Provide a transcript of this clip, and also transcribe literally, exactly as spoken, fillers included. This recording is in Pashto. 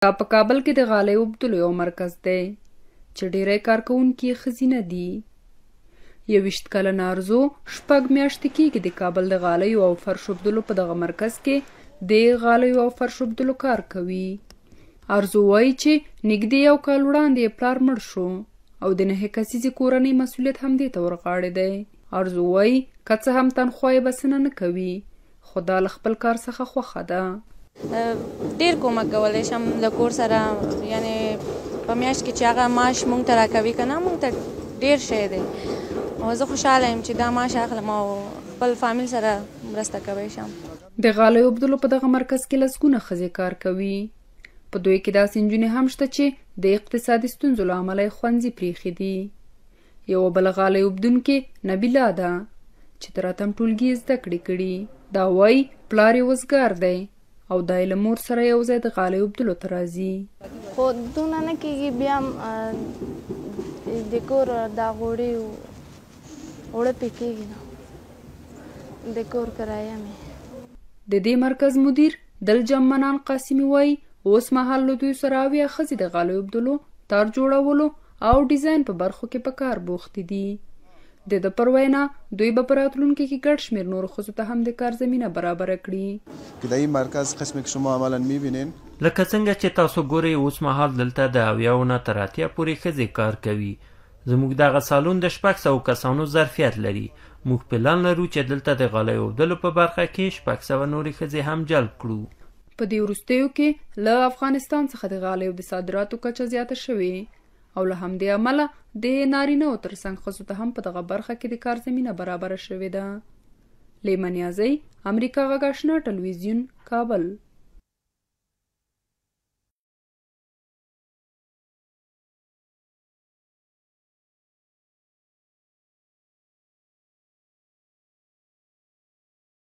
دا په کابل کې د غالیو اوبدلو یو مرکز دی چې ډیری کارکوونکي یې ښځینه دي. یوویشت کلنه ارزو شپږ میاشتې کېږي د کابل د غالیو او فرش اوبدلو په دغه مرکز کې د غالیو او فرش اوبدلو کار کوي. ارزو وایي چې نږدې یو کال وړاندې یې پلار مړ شو او د نهه کسیزې کورنۍ مسؤلیت همدې ته ورغاړی دی. ارزو وایي که څه هم تنخوا یې بسنه نه کوي خو دا له خپل کار څخه خوښه ده. ډیر کومک کولی شم له کور سره، یعنی په میاشت کې چې هغه معاش مونږ ته راکوي که نه مونږ ته ډیر شی دی او زه خوشحاله یم چې دا معاش اخلم او خپل فامیل سره مرسته کوی شم. د غالیو اوبدلو په دغه مرکز کې لسګونه ښځې کار کوي. په دوی کې داسې نجونې هم شته چې د اقتصادي ستونزو له امله یې ښوونځي پریښي دي. یوه بله غالیو اوبدونکې نبیله ده چې تر اتم ټولګي یې زده کړې کړي. دا وایي پلار یې وزګار دی او دا یې له مور سره یو ځای د غالیو اوبدلو ته راځي. خو دونه نه کېږي، بیا هم د کور دا غوړي اوړه پې کېږي نو د کور کرایه مې. د دې مرکز مدیر دلجم منان قاسمي وایي اوس مهال له دوی سره اویا ښځې د غالیو اوبدلو، تار جوړولو او ډیزاین په برخو کې په کار بوختې دي. د ده پر وینا دوی به په راتلونکي کې ګډ شمېر نورو ښځو ته هم د کار زمینه برابره کړي. که در این مرکز قسمی که شما عملا میبینین لکه څنګه چې تاسو ګورئ اوس مهال دلته د اویاو نه تر اتیا پورې ښځې کار کوي. زموږ دغه سالون د شپږ سوو کسانو ظرفیت لري. موږ پلان لرو چې دلته د غالیو اوبدلو په برخه کې شپږ سوه نورې ښځې هم جلب کړو. په دې وروستیو کې له افغانستان څخه د غالیو د صادراتو کچه زیاته شوې او له همدې امله د نارینه‌و ترڅنګ ښځو ته هم په دغه برخه کې د کار زمینه برابره شوې ده. لیمن یازۍ، امریکا غږ آشنا ټلویزیون، کابل.